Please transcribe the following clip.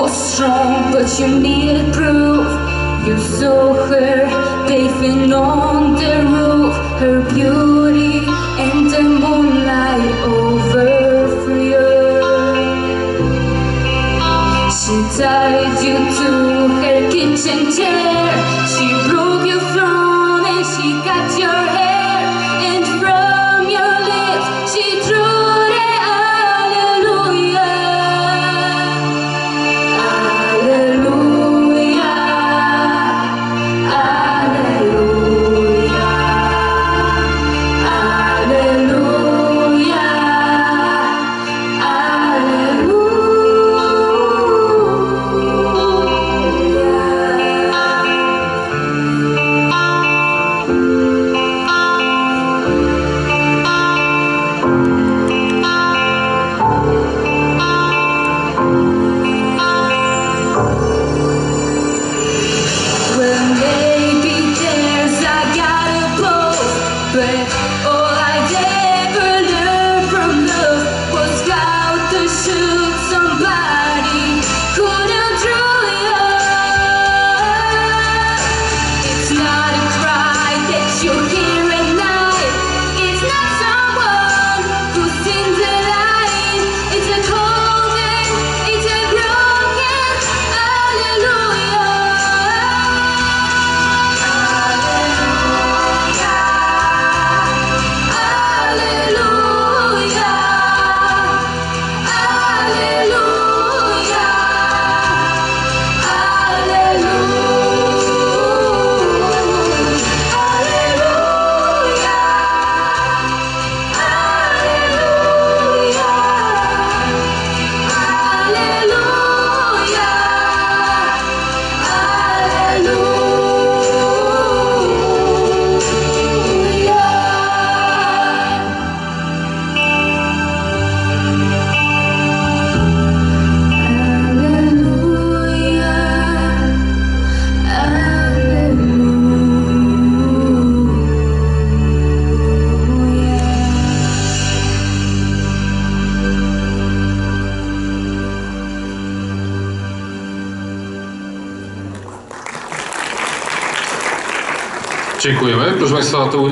was strong, but you needed proof. You saw her bathing on the roof, her beauty and the moonlight overthrew you. She tied you to her kitchen chair, she broke your throne and she cut your hair, and from your lips she drew the hallelujah. Hallelujah, hallelujah, hallelujah, well, maybe there's I got a boast, but all I'd ever learned from love was how to shoot somebody couldn't draw you. It's not a cry that you hear at night, it's not someone who's in the light, it's a cold and it's a broken hallelujah. Dziękujemy. Proszę Państwa, to